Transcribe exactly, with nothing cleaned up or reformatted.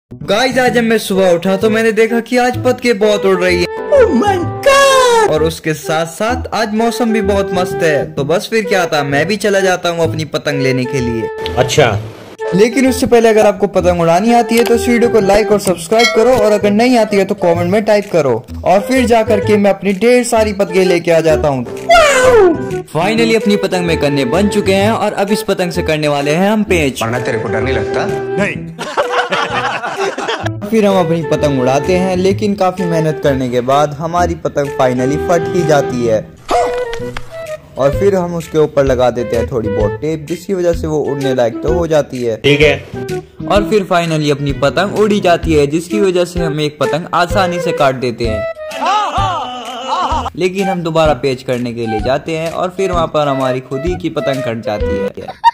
Guys आज जब मैं सुबह उठा तो मैंने देखा कि आज पतंगे बहुत उड़ रही है। oh my God! और उसके साथ साथ आज मौसम भी बहुत मस्त है। तो बस फिर क्या था, मैं भी चला जाता हूँ अपनी पतंग लेने के लिए। अच्छा, लेकिन उससे पहले अगर आपको पतंग उड़ानी आती है तो इस वीडियो को लाइक और सब्सक्राइब करो, और अगर नहीं आती है तो कमेंट में टाइप करो, और फिर जाकर के मैं अपनी ढेर सारी पतंगे लेके आ जाता हूँ। फाइनली अपनी पतंग में करने बन चुके हैं, और अब इस पतंग से करने वाले हैं हम पेंच। तेरे को डर नहीं लगता? नहीं। फिर हम अपनी पतंग उड़ाते हैं, लेकिन काफी मेहनत करने के बाद हमारी पतंग फाइनली फट ही जाती है, और फिर हम उसके ऊपर लगा देते हैं थोड़ी बहुत टेप, जिसकी वजह से वो उड़ने लायक तो हो जाती है। ठीक है। और फिर फाइनली अपनी पतंग उड़ी जाती है, जिसकी वजह से हम एक पतंग आसानी से काट देते हैं। लेकिन हम दोबारा पेच करने के लिए जाते हैं, और फिर वहाँ पर हमारी खुद ही की पतंग कट जाती है।